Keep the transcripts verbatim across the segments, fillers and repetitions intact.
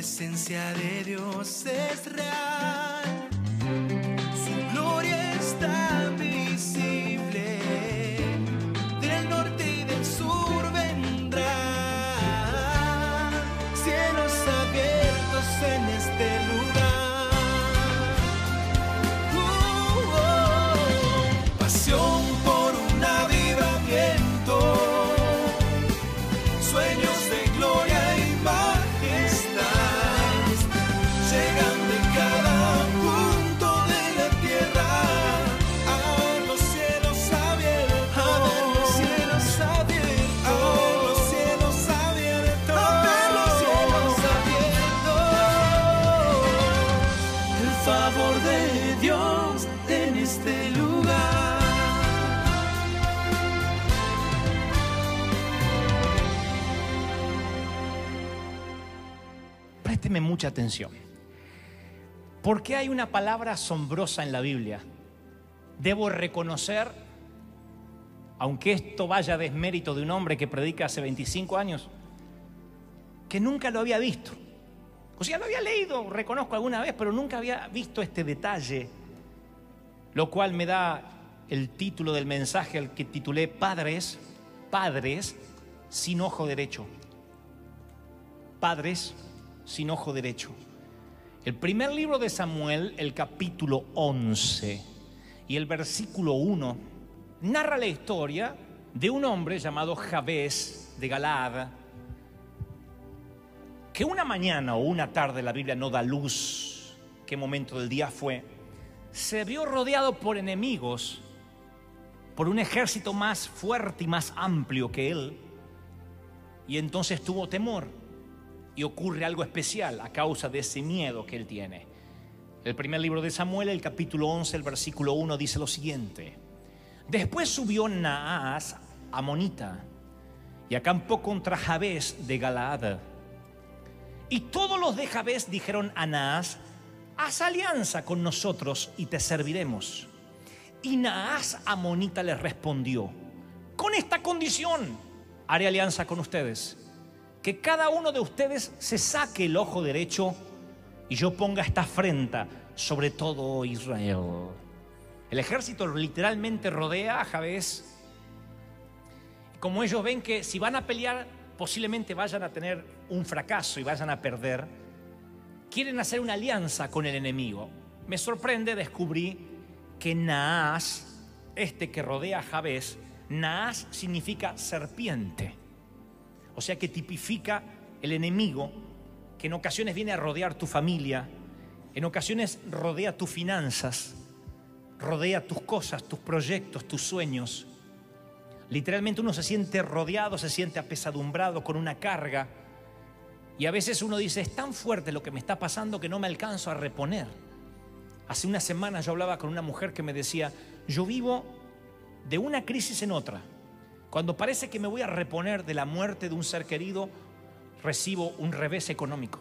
presencia de Dios es real, su gloria está visible, del norte y del sur vendrá, cielos abiertos en este lugar, uh, oh, pasión por un avivamiento, sueños de gloria y majestad, llegan de cada punto de la tierra a los cielos abiertos, a ver los cielos abiertos, a ver los cielos abiertos, a ver los cielos abiertos, el favor de Dios en este lugar. Présteme mucha atención, porque hay una palabra asombrosa en la Biblia. Debo reconocer, aunque esto vaya a desmérito de un hombre que predica hace veinticinco años, que nunca lo había visto. O sea, lo había leído, reconozco alguna vez, pero nunca había visto este detalle, lo cual me da el título del mensaje al que titulé Padres, Padres sin ojo derecho. Padres sin ojo derecho. El primer libro de Samuel, el capítulo once y el versículo uno, narra la historia de un hombre llamado Jabes de Galaad, que una mañana o una tarde, la Biblia no da luz qué momento del día fue, se vio rodeado por enemigos, por un ejército más fuerte y más amplio que él, y entonces tuvo temor. Y ocurre algo especial a causa de ese miedo que él tiene. El primer libro de Samuel, el capítulo once, el versículo uno, dice lo siguiente: después subió Naas amonita y acampó contra Jabes de Galaad. Y todos los de Jabes dijeron a Naas: haz alianza con nosotros y te serviremos. Y Naas amonita les respondió: con esta condición haré alianza con ustedes, que cada uno de ustedes se saque el ojo derecho y yo ponga esta afrenta sobre todo Israel. El ejército literalmente rodea a Jabes. Como ellos ven que si van a pelear posiblemente vayan a tener un fracaso y vayan a perder, quieren hacer una alianza con el enemigo. Me sorprende, descubrí que Naas, este que rodea a Jabes, Naas significa serpiente. O sea que tipifica el enemigo que en ocasiones viene a rodear tu familia, en ocasiones rodea tus finanzas, rodea tus cosas, tus proyectos, tus sueños. Literalmente uno se siente rodeado, se siente apesadumbrado con una carga, y a veces uno dice: es tan fuerte lo que me está pasando que no me alcanzo a reponer. Hace una semana yo hablaba con una mujer que me decía: yo vivo de una crisis en otra. Cuando parece que me voy a reponer de la muerte de un ser querido, recibo un revés económico.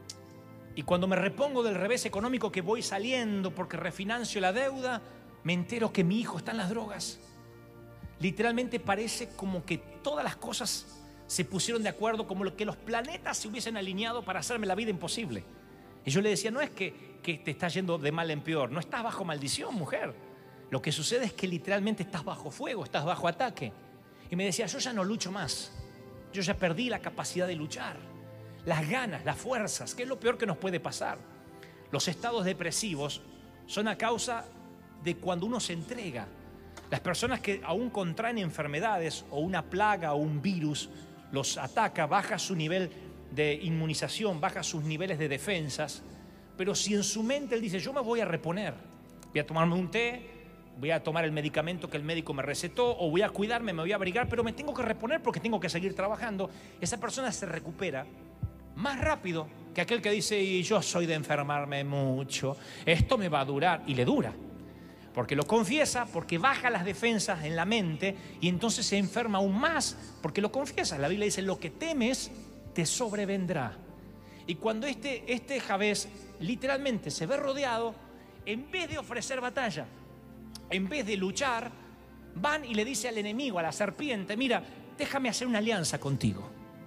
Y cuando me repongo del revés económico, que voy saliendo porque refinancio la deuda, me entero que mi hijo está en las drogas. Literalmente parece como que todas las cosas se pusieron de acuerdo, como que los planetas se hubiesen alineado para hacerme la vida imposible. Y yo le decía: no es que, que te estás yendo de mal en peor, no estás bajo maldición, mujer. Lo que sucede es que literalmente estás bajo fuego, estás bajo ataque. Y me decía: yo ya no lucho más, yo ya perdí la capacidad de luchar, las ganas, las fuerzas, que es lo peor que nos puede pasar. Los estados depresivos son a causa de cuando uno se entrega. Las personas que aún contraen enfermedades o una plaga o un virus los ataca, baja su nivel de inmunización, baja sus niveles de defensas, pero si en su mente él dice: yo me voy a reponer, voy a tomarme un té, voy a tomar el medicamento que el médico me recetó, o voy a cuidarme, me voy a abrigar, pero me tengo que reponer porque tengo que seguir trabajando, esa persona se recupera más rápido que aquel que dice: y yo soy de enfermarme mucho, esto me va a durar, y le dura, porque lo confiesa, porque baja las defensas en la mente, y entonces se enferma aún más porque lo confiesa. La Biblia dice: lo que temes te sobrevendrá. Y cuando este, este Jabes literalmente se ve rodeado, en vez de ofrecer batalla, en vez de luchar, van y le dice al enemigo, a la serpiente: mira, déjame hacer una alianza contigo.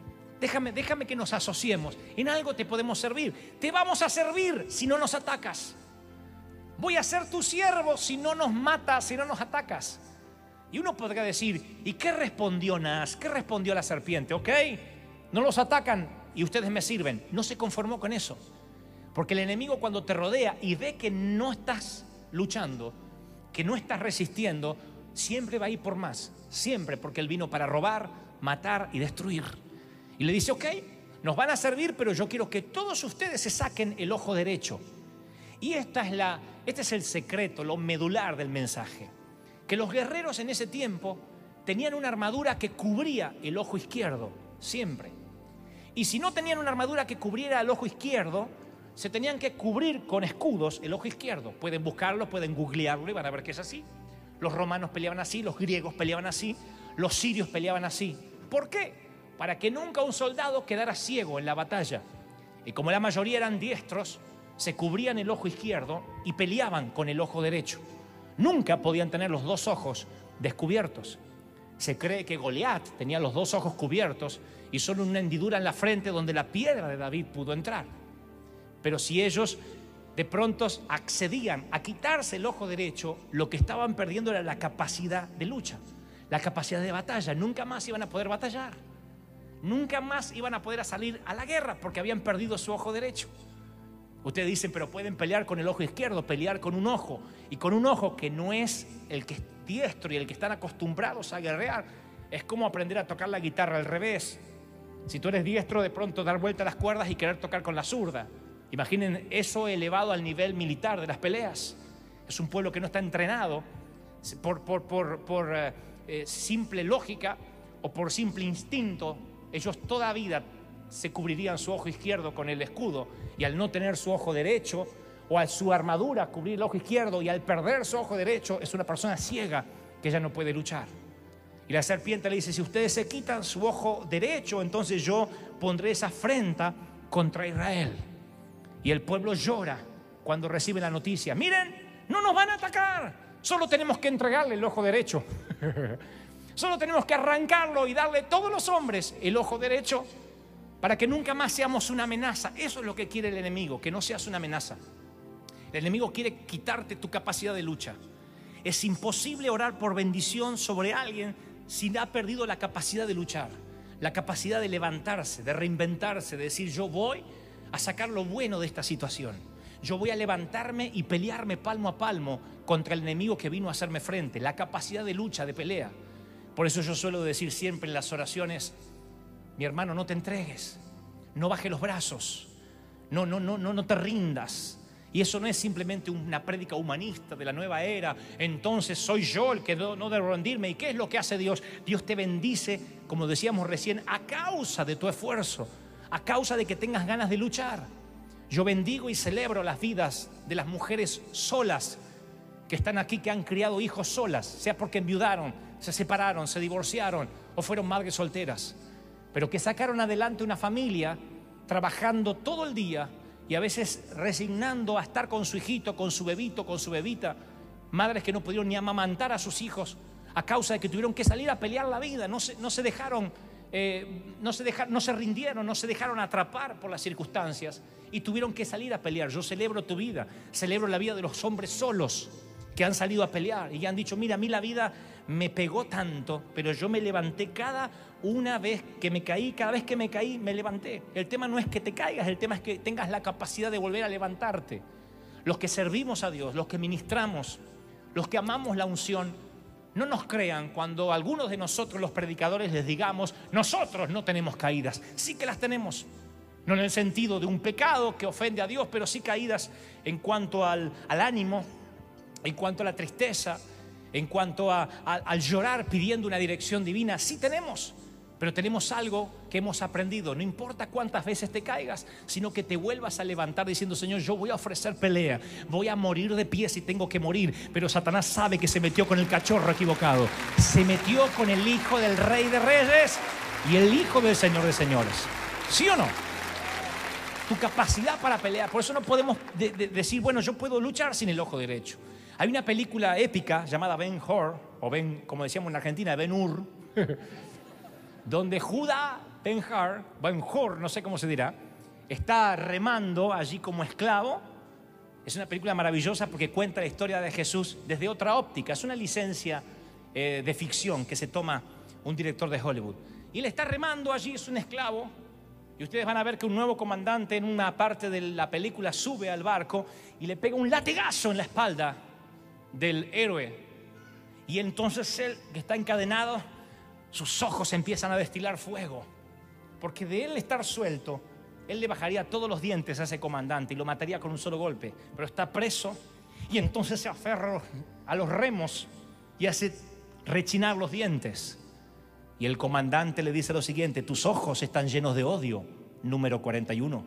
déjame, déjame que nos asociemos. En algo te podemos servir. Te vamos a servir si no nos atacas. Voy a ser tu siervo si no nos matas, si no nos atacas. Y uno podría decir, ¿y qué respondió Nas? ¿Qué respondió la serpiente? Ok, no los atacan y ustedes me sirven. No se conformó con eso. Porque el enemigo cuando te rodea y ve que no estás luchando, que no estás resistiendo, siempre va a ir por más. Siempre, porque él vino para robar, matar y destruir. Y le dice, ok, nos van a servir, pero yo quiero que todos ustedes se saquen el ojo derecho. Y esta es la, este es el secreto, lo medular del mensaje. Que los guerreros en ese tiempo tenían una armadura que cubría el ojo izquierdo, siempre. Y si no tenían una armadura que cubriera el ojo izquierdo, se tenían que cubrir con escudos el ojo izquierdo. Pueden buscarlo, pueden googlearlo y van a ver que es así. Los romanos peleaban así, los griegos peleaban así, los sirios peleaban así. ¿Por qué? Para que nunca un soldado quedara ciego en la batalla. Y como la mayoría eran diestros, se cubrían el ojo izquierdo y peleaban con el ojo derecho. Nunca podían tener los dos ojos descubiertos. Se cree que Goliat tenía los dos ojos cubiertos y solo una hendidura en la frente donde la piedra de David pudo entrar. Pero si ellos de pronto accedían a quitarse el ojo derecho, lo que estaban perdiendo era la capacidad de lucha, la capacidad de batalla. Nunca más iban a poder batallar. Nunca más iban a poder salir a la guerra porque habían perdido su ojo derecho. Ustedes dicen, pero pueden pelear con el ojo izquierdo, pelear con un ojo. Y con un ojo que no es el que es diestro y el que están acostumbrados a guerrear. Es como aprender a tocar la guitarra al revés. Si tú eres diestro, de pronto dar vuelta a las cuerdas y querer tocar con la zurda. Imaginen eso elevado al nivel militar de las peleas. Es un pueblo que no está entrenado por, por, por, por eh, simple lógica o por simple instinto. Ellos toda vida se cubrirían su ojo izquierdo con el escudo, y al no tener su ojo derecho, o a su armadura cubrir el ojo izquierdo, y al perder su ojo derecho, es una persona ciega que ya no puede luchar. Y la serpiente le dice, si ustedes se quitan su ojo derecho, entonces yo pondré esa afrenta contra Israel. Y el pueblo llora cuando recibe la noticia, miren, no nos van a atacar, solo tenemos que entregarle el ojo derecho. Solo tenemos que arrancarlo y darle a todos los hombres el ojo derecho para que nunca más seamos una amenaza. Eso es lo que quiere el enemigo, que no seas una amenaza. El enemigo quiere quitarte tu capacidad de lucha. Es imposible orar por bendición sobre alguien si ha perdido la capacidad de luchar, la capacidad de levantarse, de reinventarse, de decir yo voy a sacar lo bueno de esta situación. Yo voy a levantarme y pelearme palmo a palmo contra el enemigo que vino a hacerme frente, la capacidad de lucha, de pelea. Por eso yo suelo decir siempre en las oraciones, mi hermano, no te entregues, no bajes los brazos, no, no, no, no, no te rindas. Y eso no es simplemente una prédica humanista de la nueva era. Entonces soy yo el que no, no debo rendirme. ¿Y qué es lo que hace Dios? Dios te bendice, como decíamos recién, a causa de tu esfuerzo, a causa de que tengas ganas de luchar. Yo bendigo y celebro las vidas de las mujeres solas que están aquí, que han criado hijos solas, sea porque enviudaron, se separaron, se divorciaron o fueron madres solteras, pero que sacaron adelante una familia trabajando todo el día y a veces resignando a estar con su hijito, con su bebito, con su bebita. Madres que no pudieron ni amamantar a sus hijos a causa de que tuvieron que salir a pelear la vida. No se, no se dejaron, eh, no, se dejaron, no se rindieron, no se dejaron atrapar por las circunstancias y tuvieron que salir a pelear. Yo celebro tu vida, celebro la vida de los hombres solos que han salido a pelear y han dicho, mira, a mí la vida me pegó tanto, pero yo me levanté cada una vez que me caí, cada vez que me caí me levanté. El tema no es que te caigas, el tema es que tengas la capacidad de volver a levantarte. Los que servimos a Dios, los que ministramos, los que amamos la unción, no nos crean cuando algunos de nosotros los predicadores les digamos, nosotros no tenemos caídas. Sí que las tenemos, no en el sentido de un pecado que ofende a Dios, pero sí caídas en cuanto al, al ánimo, en cuanto a la tristeza, en cuanto a, a, al llorar pidiendo una dirección divina. Sí tenemos, pero tenemos algo que hemos aprendido. No importa cuántas veces te caigas, sino que te vuelvas a levantar diciendo, Señor, yo voy a ofrecer pelea, voy a morir de pie si tengo que morir. Pero Satanás sabe que se metió con el cachorro equivocado, se metió con el hijo del Rey de Reyes y el hijo del Señor de Señores. ¿Sí o no? Tu capacidad para pelear. Por eso no podemos de, de, decir, bueno, yo puedo luchar sin el ojo derecho. Hay una película épica llamada Ben-Hur, o Ben, como decíamos en Argentina, Ben-Hur, donde Judá Ben-Hur, Ben-Hur, no sé cómo se dirá, está remando allí como esclavo. Es una película maravillosa porque cuenta la historia de Jesús desde otra óptica. Es una licencia eh, de ficción que se toma un director de Hollywood. Y él está remando allí, es un esclavo. Y ustedes van a ver que un nuevo comandante en una parte de la película sube al barco y le pega un latigazo en la espalda del héroe. Y entonces él, que está encadenado, sus ojos empiezan a destilar fuego. Porque de él estar suelto, él le bajaría todos los dientes a ese comandante y lo mataría con un solo golpe. Pero está preso y entonces se aferra a los remos y hace rechinar los dientes. Y el comandante le dice lo siguiente: tus ojos están llenos de odio, número cuarenta y uno.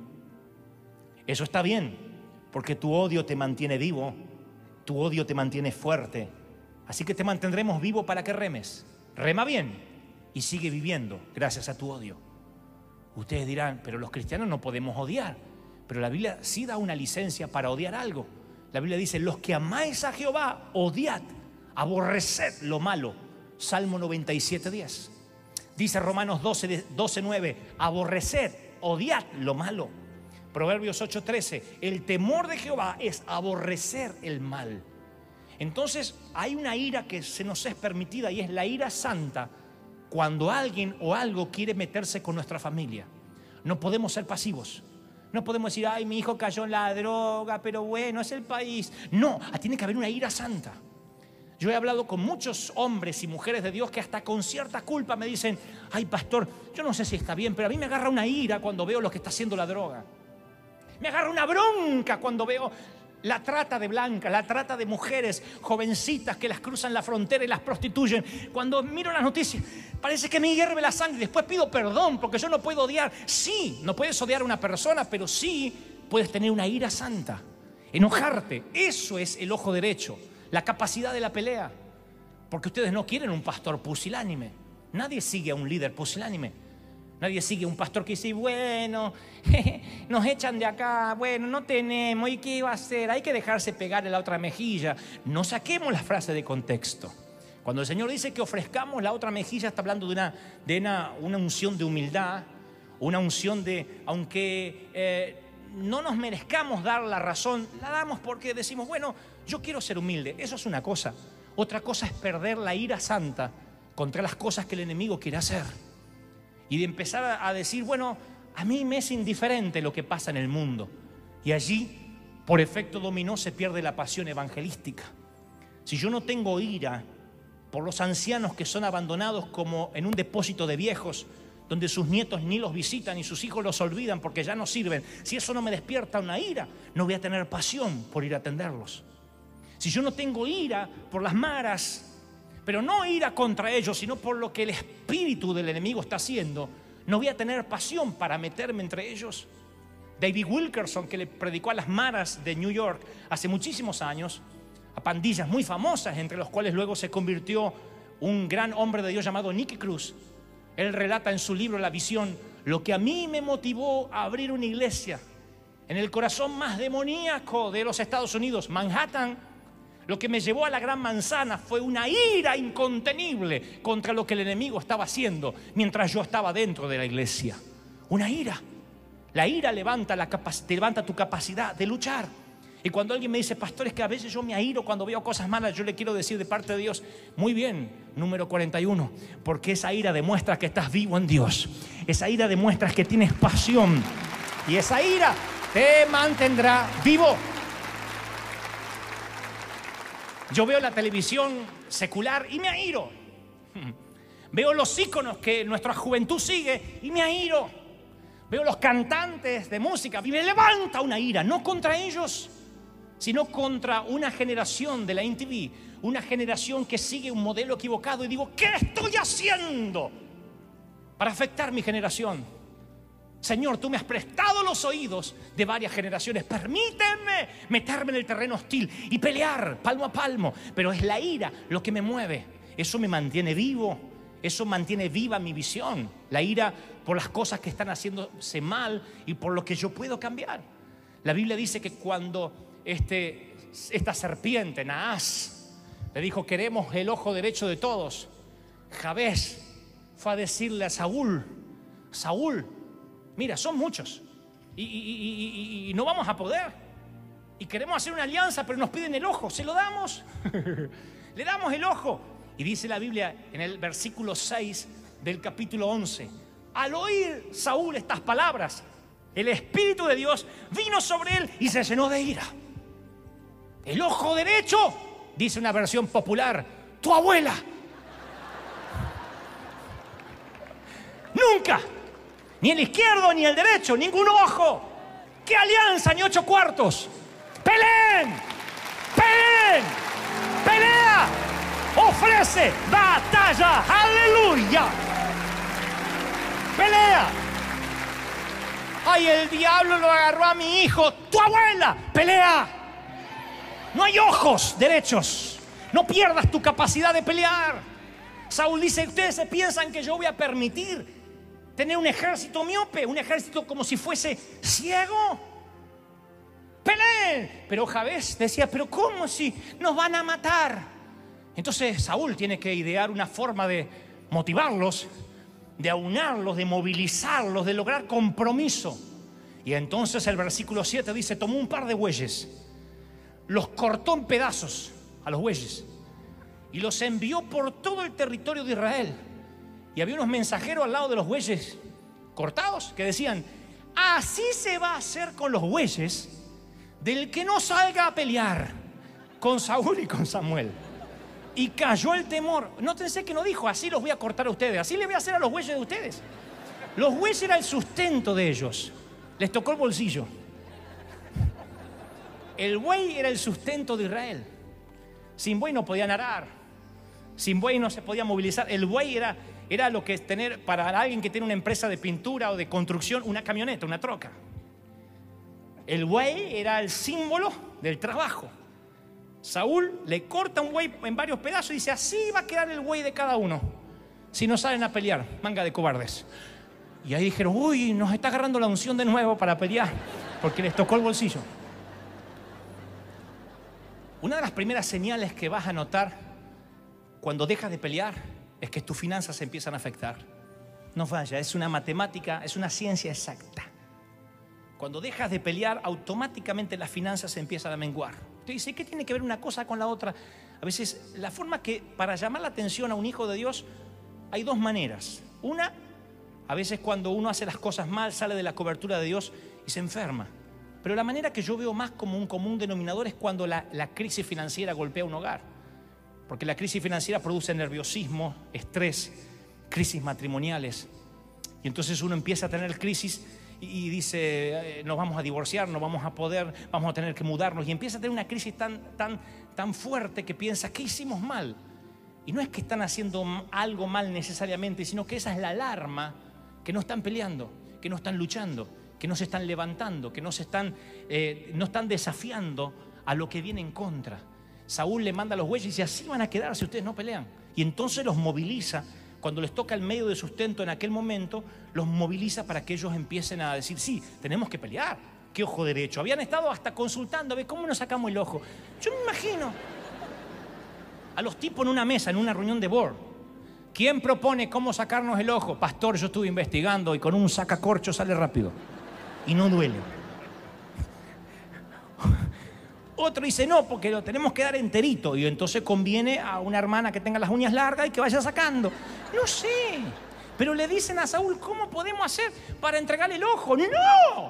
Eso está bien, porque tu odio te mantiene vivo, tu odio te mantiene fuerte. Así que te mantendremos vivo para que remes. Rema bien y sigue viviendo gracias a tu odio. Ustedes dirán, pero los cristianos no podemos odiar. Pero la Biblia sí da una licencia para odiar algo. La Biblia dice, los que amáis a Jehová, odiad, aborreced lo malo. Salmo noventa y siete, diez. Dice Romanos doce, nueve, aborreced, odiad lo malo. Proverbios ocho, trece, el temor de Jehová es aborrecer el mal. Entonces hay una ira que se nos es permitida y es la ira santa cuando alguien o algo quiere meterse con nuestra familia. No podemos ser pasivos. No podemos decir, ay, mi hijo cayó en la droga, pero bueno, es el país. No, tiene que haber una ira santa. Yo he hablado con muchos hombres y mujeres de Dios que hasta con cierta culpa me dicen, ay, pastor, yo no sé si está bien, pero a mí me agarra una ira cuando veo lo que está haciendo la droga. Me agarra una bronca cuando veo la trata de blancas, la trata de mujeres jovencitas que las cruzan la frontera y las prostituyen. Cuando miro las noticias, parece que me hierve la sangre. Después pido perdón porque yo no puedo odiar. Sí, no puedes odiar a una persona, pero sí puedes tener una ira santa, enojarte. Eso es el ojo derecho, la capacidad de la pelea. Porque ustedes no quieren un pastor pusilánime. Nadie sigue a un líder pusilánime. Nadie sigue a un pastor que dice, bueno, nos echan de acá, bueno, no tenemos, ¿y qué iba a hacer? Hay que dejarse pegar en la otra mejilla. No saquemos la frase de contexto. Cuando el Señor dice que ofrezcamos la otra mejilla, está hablando de una, de una, una unción de humildad, una unción de, aunque eh, no nos merezcamos dar la razón, la damos porque decimos, bueno, yo quiero ser humilde. Eso es una cosa. Otra cosa es perder la ira santa contra las cosas que el enemigo quiere hacer. Y de empezar a decir, bueno, a mí me es indiferente lo que pasa en el mundo. Y allí, por efecto dominó, se pierde la pasión evangelística. Si yo no tengo ira por los ancianos que son abandonados como en un depósito de viejos, donde sus nietos ni los visitan y sus hijos los olvidan porque ya no sirven, si eso no me despierta una ira, no voy a tener pasión por ir a atenderlos. Si yo no tengo ira por las maras, pero no ira contra ellos, sino por lo que el espíritu del enemigo está haciendo, no voy a tener pasión para meterme entre ellos. David Wilkerson, que le predicó a las maras de New York hace muchísimos años, a pandillas muy famosas, entre los cuales luego se convirtió un gran hombre de Dios llamado Nicky Cruz. Él relata en su libro La Visión, lo que a mí me motivó a abrir una iglesia en el corazón más demoníaco de los Estados Unidos, Manhattan. Lo que me llevó a la Gran Manzana fue una ira incontenible contra lo que el enemigo estaba haciendo mientras yo estaba dentro de la iglesia. Una ira. La ira levanta, la capac- te levanta tu capacidad de luchar. Y cuando alguien me dice, pastor, es que a veces yo me airo cuando veo cosas malas, yo le quiero decir de parte de Dios, muy bien, número cuarenta y uno, porque esa ira demuestra que estás vivo en Dios. Esa ira demuestra que tienes pasión. Y esa ira te mantendrá vivo. Yo veo la televisión secular y me airo. Veo los íconos que nuestra juventud sigue y me airo. Veo los cantantes de música y me levanta una ira, no contra ellos, sino contra una generación de la M T V, una generación que sigue un modelo equivocado. Y digo, ¿qué estoy haciendo para afectar mi generación? Señor, tú me has prestado los oídos de varias generaciones. Permíteme meterme en el terreno hostil y pelear palmo a palmo. Pero es la ira lo que me mueve. Eso me mantiene vivo. Eso mantiene viva mi visión. La ira por las cosas que están haciéndose mal y por lo que yo puedo cambiar. La Biblia dice que cuando este, esta serpiente, Naas, le dijo, queremos el ojo derecho de todos, Jabez fue a decirle a Saúl, Saúl, mira, son muchos y, y, y, y, y no vamos a poder. Y queremos hacer una alianza, pero nos piden el ojo. ¿Se lo damos? Le damos el ojo. Y dice la Biblia en el versículo seis del capítulo once: al oír Saúl estas palabras, el Espíritu de Dios vino sobre él y se llenó de ira. El ojo derecho, dice una versión popular, tu abuela. Nunca, ni el izquierdo ni el derecho, ningún ojo. ¿Qué alianza ni ocho cuartos? ¡Peleen! ¡Peleen! ¡Pelea! ¡Ofrece batalla! ¡Aleluya! ¡Pelea! ¡Ay, el diablo lo agarró a mi hijo! ¡Tu abuela! ¡Pelea! No hay ojos derechos. No pierdas tu capacidad de pelear. Saúl dice, ustedes se piensan que yo voy a permitir tener un ejército miope, un ejército como si fuese ciego. ¡Peleen! Pero Jabez decía, pero ¿cómo si nos van a matar? Entonces Saúl tiene que idear una forma de motivarlos, de aunarlos, de movilizarlos, de lograr compromiso. Y entonces el versículo siete dice, tomó un par de bueyes, los cortó en pedazos a los bueyes y los envió por todo el territorio de Israel. Y había unos mensajeros al lado de los bueyes cortados que decían, así se va a hacer con los bueyes del que no salga a pelear con Saúl y con Samuel. Y cayó el temor. Nótense que no dijo, así los voy a cortar a ustedes, así les voy a hacer a los bueyes de ustedes. Los bueyes era el sustento de ellos. Les tocó el bolsillo. El buey era el sustento de Israel. Sin buey no podían arar. Sin buey no se podía movilizar. El buey era, era lo que es tener, para alguien que tiene una empresa de pintura o de construcción, una camioneta, una troca. El buey era el símbolo del trabajo. Saúl le corta un buey en varios pedazos y dice, así va a quedar el buey de cada uno si no salen a pelear, manga de cobardes. Y ahí dijeron, uy, nos está agarrando la unción de nuevo para pelear, porque les tocó el bolsillo. Una de las primeras señales que vas a notar cuando dejas de pelear es que tus finanzas se empiezan a afectar. No vaya, es una matemática, es una ciencia exacta. Cuando dejas de pelear, automáticamente las finanzas se empiezan a menguar. Usted dice, ¿qué tiene que ver una cosa con la otra? A veces, la forma que, para llamar la atención a un hijo de Dios, hay dos maneras. Una, a veces cuando uno hace las cosas mal, sale de la cobertura de Dios y se enferma. Pero la manera que yo veo más como un común denominador es cuando la, la crisis financiera golpea un hogar. Porque la crisis financiera produce nerviosismo, estrés, crisis matrimoniales. Y entonces uno empieza a tener crisis y dice, nos vamos a divorciar, no vamos a poder, vamos a tener que mudarnos. Y empieza a tener una crisis tan, tan, tan fuerte que piensa, ¿qué hicimos mal? Y no es que están haciendo algo mal necesariamente, sino que esa es la alarma, que no están peleando, que no están luchando, que no se están levantando, que no se están, eh, no están desafiando a lo que viene en contra. Saúl le manda a los bueyes y dice, así van a quedar si ustedes no pelean. Y entonces los moviliza. Cuando les toca el medio de sustento en aquel momento, los moviliza para que ellos empiecen a decir, sí, tenemos que pelear. ¿Qué ojo derecho? Habían estado hasta consultando, a ver cómo nos sacamos el ojo. Yo me imagino a los tipos en una mesa, en una reunión de board. ¿Quién propone cómo sacarnos el ojo? Pastor, yo estuve investigando y con un sacacorcho sale rápido y no duele. Otro dice, no, porque lo tenemos que dar enterito. Y entonces conviene a una hermana que tenga las uñas largas y que vaya sacando. No sé. Pero le dicen a Saúl, ¿cómo podemos hacer para entregarle el ojo? ¡No!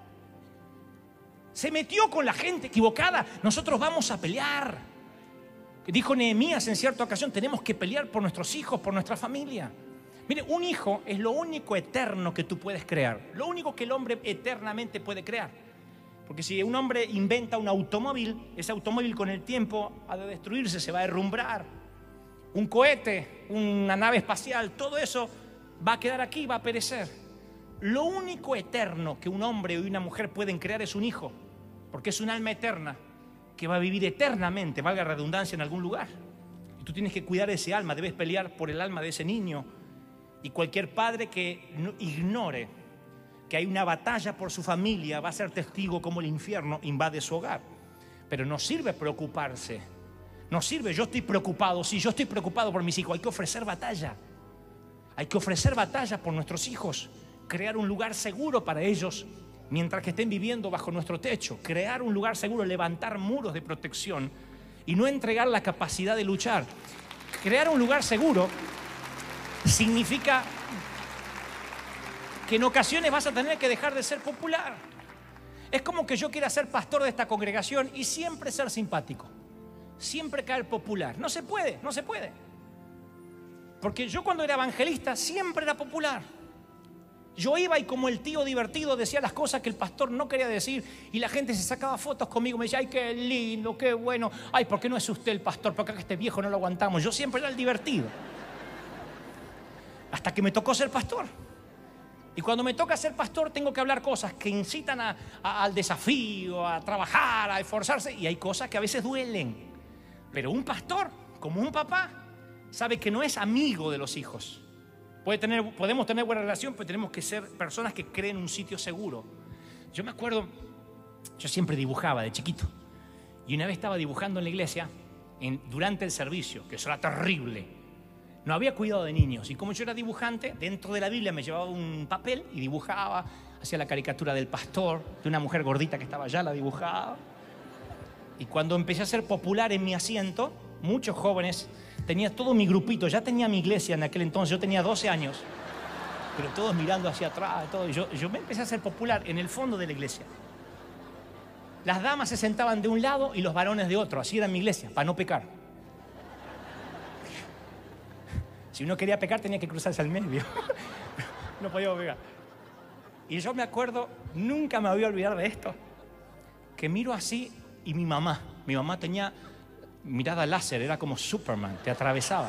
Se metió con la gente equivocada. Nosotros vamos a pelear. Dijo Nehemías en cierta ocasión, tenemos que pelear por nuestros hijos, por nuestra familia. Mire, un hijo es lo único eterno que tú puedes crear. Lo único que el hombre eternamente puede crear. Porque si un hombre inventa un automóvil, ese automóvil con el tiempo ha de destruirse, se va a derrumbrar. Un cohete, una nave espacial, todo eso va a quedar aquí, va a perecer. Lo único eterno que un hombre y una mujer pueden crear es un hijo, porque es un alma eterna que va a vivir eternamente, valga la redundancia, en algún lugar. Y tú tienes que cuidar ese alma, debes pelear por el alma de ese niño. Y cualquier padre que no, ignore que hay una batalla por su familia va a ser testigo como el infierno invade su hogar. Pero no sirve preocuparse, no sirve, yo estoy preocupado, sí, yo estoy preocupado por mis hijos. Hay que ofrecer batalla, hay que ofrecer batalla por nuestros hijos. crear un lugar seguro para ellos mientras que estén viviendo bajo nuestro techo. Crear un lugar seguro, levantar muros de protección y no entregar la capacidad de luchar. Crear un lugar seguro significa que en ocasiones vas a tener que dejar de ser popular. Es como que yo quiera ser pastor de esta congregación y siempre ser simpático, siempre caer popular. No se puede, no se puede. Porque yo cuando era evangelista siempre era popular. Yo iba y como el tío divertido decía las cosas que el pastor no quería decir y la gente se sacaba fotos conmigo, me decía, ay, qué lindo, qué bueno, ay, ¿por qué no es usted el pastor? Porque acá este viejo no lo aguantamos. Yo siempre era el divertido. Hasta que me tocó ser pastor. Y cuando me toca ser pastor tengo que hablar cosas que incitan a, a, al desafío, a trabajar, a esforzarse. Y hay cosas que a veces duelen. Pero un pastor, como un papá, sabe que no es amigo de los hijos. Puede tener, podemos tener buena relación, pero tenemos que ser personas que creen un sitio seguro. Yo me acuerdo, yo siempre dibujaba de chiquito. Y una vez estaba dibujando en la iglesia en, durante el servicio, que eso era terrible. No había cuidado de niños. Y como yo era dibujante, dentro de la Biblia me llevaba un papel y dibujaba. Hacía la caricatura del pastor, de una mujer gordita que estaba allá, la dibujaba. Y cuando empecé a ser popular en mi asiento, muchos jóvenes, tenía todo mi grupito, ya tenía mi iglesia en aquel entonces, yo tenía doce años, pero todos mirando hacia atrás, todo. Yo, yo me empecé a ser popular en el fondo de la iglesia. Las damas se sentaban de un lado y los varones de otro, así era mi iglesia, para no pecar. Si uno quería pecar tenía que cruzarse al medio, no podía pecar. Y yo me acuerdo, nunca me voy a olvidar de esto, que miro así y mi mamá, mi mamá tenía mirada láser, era como Superman, te atravesaba.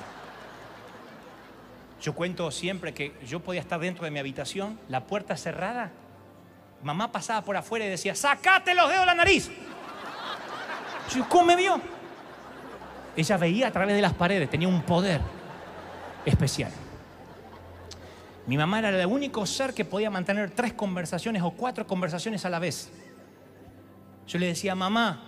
Yo cuento siempre que yo podía estar dentro de mi habitación, la puerta cerrada, mamá pasaba por afuera y decía, ¡sacate los dedos de la nariz! Yo, ¿cómo me vio? Ella veía a través de las paredes, tenía un poder especial. Mi mamá era el único ser que podía mantener tres conversaciones o cuatro conversaciones a la vez. Yo le decía, mamá,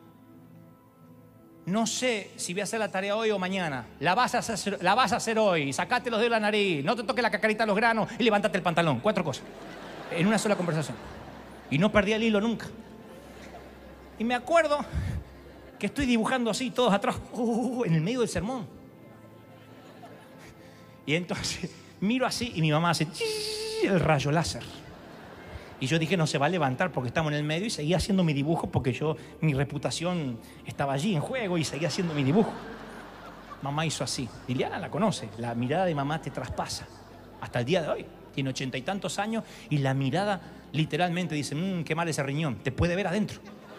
no sé si voy a hacer la tarea hoy o mañana. La vas a hacer, la vas a hacer hoy. Sacate los dedos de la nariz. No te toques la cacarita a los granos y levántate el pantalón. Cuatro cosas. En una sola conversación. Y no perdí el hilo nunca. Y me acuerdo que estoy dibujando así, todos atrás, uh, en el medio del sermón. Y entonces miro así y mi mamá hace el rayo láser. Y yo dije, no se va a levantar porque estamos en el medio, y seguía haciendo mi dibujo porque yo, mi reputación estaba allí en juego y seguía haciendo mi dibujo. Mamá hizo así. Liliana la conoce. La mirada de mamá te traspasa. Hasta el día de hoy. Tiene ochenta y tantos años y la mirada literalmente dice, mmm, qué mal ese riñón. Te puede ver adentro.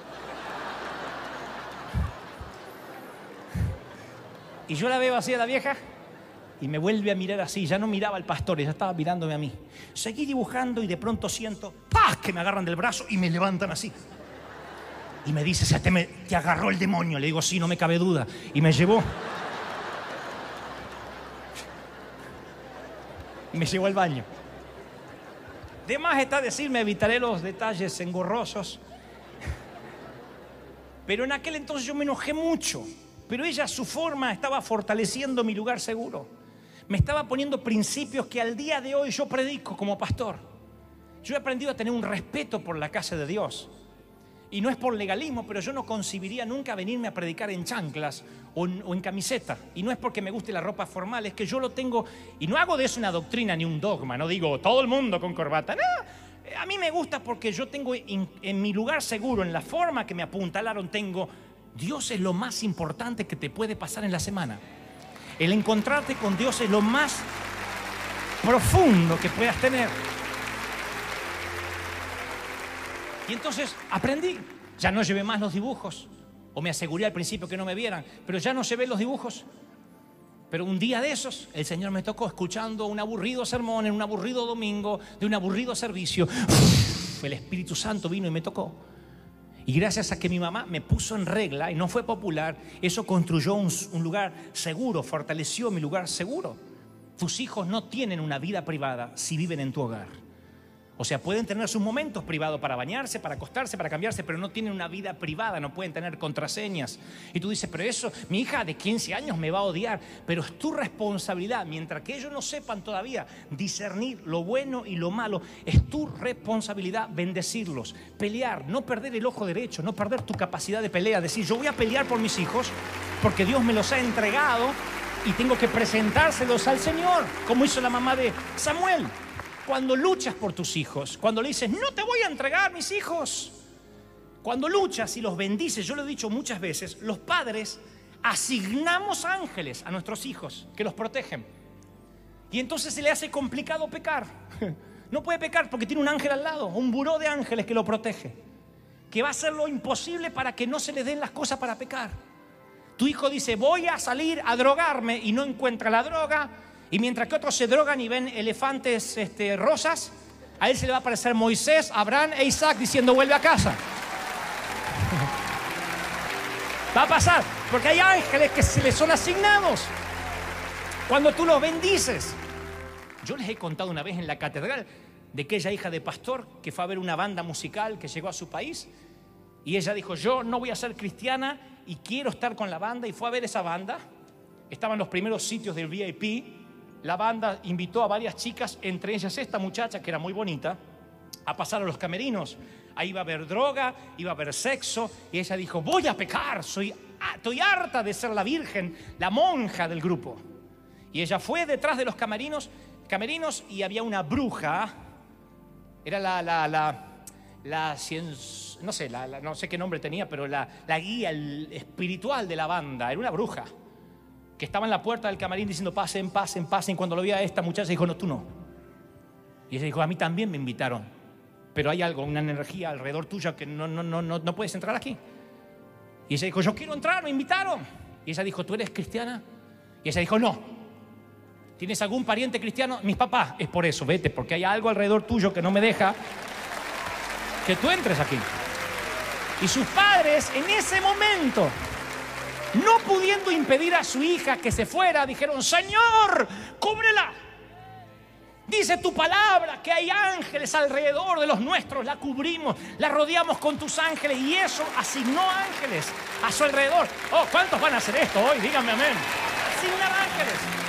Y yo la veo así a la vieja y me vuelve a mirar así. Ya no miraba al pastor, ya estaba mirándome a mí. Seguí dibujando y de pronto siento ¡pah! Que me agarran del brazo y me levantan así. Y me dice, te, me, te agarró el demonio. Le digo, sí, no me cabe duda. Y me llevó. Y me llevó al baño. De más está decirme, evitaré los detalles engorrosos. Pero en aquel entonces yo me enojé mucho. Pero ella, a su forma, estaba fortaleciendo mi lugar seguro. Me estaba poniendo principios que al día de hoy yo predico como pastor. Yo he aprendido a tener un respeto por la casa de Dios. Y no es por legalismo, pero yo no concibiría nunca venirme a predicar en chanclas o en, o en camiseta. Y no es porque me guste la ropa formal, es que yo lo tengo. Y no hago de eso una doctrina ni un dogma. No digo todo el mundo con corbata. No, a mí me gusta porque yo tengo en, en mi lugar seguro, en la forma que me apuntalaron, tengo... Dios es lo más importante que te puede pasar en la semana. El encontrarte con Dios es lo más profundo que puedas tener. Y entonces aprendí. Ya no llevé más los dibujos. O me aseguré al principio que no me vieran. Pero ya no llevé los dibujos. Pero un día de esos, el Señor me tocó escuchando un aburrido sermón en un aburrido domingo, de un aburrido servicio. El Espíritu Santo vino y me tocó. Y gracias a que mi mamá me puso en regla y no fue popular, eso construyó un, un lugar seguro, fortaleció mi lugar seguro. Tus hijos no tienen una vida privada si viven en tu hogar. O sea, pueden tener sus momentos privados para bañarse, para acostarse, para cambiarse, pero no tienen una vida privada, no pueden tener contraseñas. Y tú dices, pero eso, mi hija de quince años me va a odiar. Pero es tu responsabilidad, mientras que ellos no sepan todavía discernir lo bueno y lo malo, es tu responsabilidad bendecirlos, pelear, no perder el ojo derecho, no perder tu capacidad de pelea. Decir, yo voy a pelear por mis hijos porque Dios me los ha entregado y tengo que presentárselos al Señor, como hizo la mamá de Samuel. Cuando luchas por tus hijos, cuando le dices, no te voy a entregar mis hijos, cuando luchas y los bendices, yo lo he dicho muchas veces, los padres asignamos ángeles a nuestros hijos que los protegen. Y entonces se le hace complicado pecar. No puede pecar porque tiene un ángel al lado, un buró de ángeles que lo protege, que va a hacer lo imposible para que no se le den las cosas para pecar. Tu hijo dice, voy a salir a drogarme, y no encuentra la droga. Y mientras que otros se drogan y ven elefantes este, rosas, a él se le va a aparecer Moisés, Abraham e Isaac diciendo, vuelve a casa. Va a pasar, porque hay ángeles que se les son asignados. Cuando tú los bendices. Yo les he contado una vez en la catedral de aquella hija de pastor que fue a ver una banda musical que llegó a su país. Y ella dijo, yo no voy a ser cristiana y quiero estar con la banda. Y fue a ver esa banda. Estaban los primeros sitios del V I P. La banda invitó a varias chicas, entre ellas esta muchacha que era muy bonita, a pasar a los camerinos. Ahí iba a haber droga, iba a haber sexo, y ella dijo, voy a pecar, soy, estoy harta de ser la virgen, la monja del grupo. Y ella fue detrás de los camerinos, camerinos y había una bruja, era la, la, la, la ciencia, no sé, la, la, no sé qué nombre tenía, pero la, la guía el espiritual de la banda, era una bruja, que estaba en la puerta del camarín diciendo, pasen, pasen, pasen. Cuando lo vio a esta muchacha dijo, no, tú no. Y ella dijo, a mí también me invitaron, pero hay algo, una energía alrededor tuya que no, no, no, no, no puedes entrar aquí. Y ella dijo, yo quiero entrar, me invitaron. Y ella dijo, ¿tú eres cristiana? Y ella dijo, no. ¿Tienes algún pariente cristiano? Mis papás. Es por eso, vete, porque hay algo alrededor tuyo que no me deja que tú entres aquí. Y sus padres en ese momento, no pudiendo impedir a su hija que se fuera, dijeron, Señor, cúbrela. Dice tu palabra que hay ángeles alrededor de los nuestros, la cubrimos, la rodeamos con tus ángeles, y eso asignó ángeles a su alrededor. Oh, ¿cuántos van a hacer esto hoy? Díganme amén. Asignar ángeles.